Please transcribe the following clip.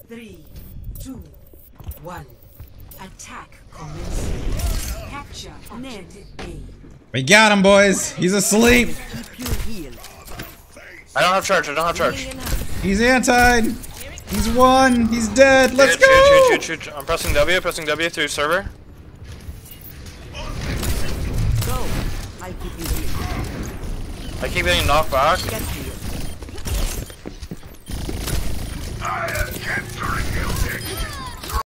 3, 2, 1. Attack commencing. Capture objective A. We got him, boys. He's asleep. I don't have charge. I don't have charge. He's antied. He's won. He's dead. Let's go. Shoot. I'm pressing W. Pressing W through server. Go. I'll keep you here. I keep getting knocked back. Get here. I have captured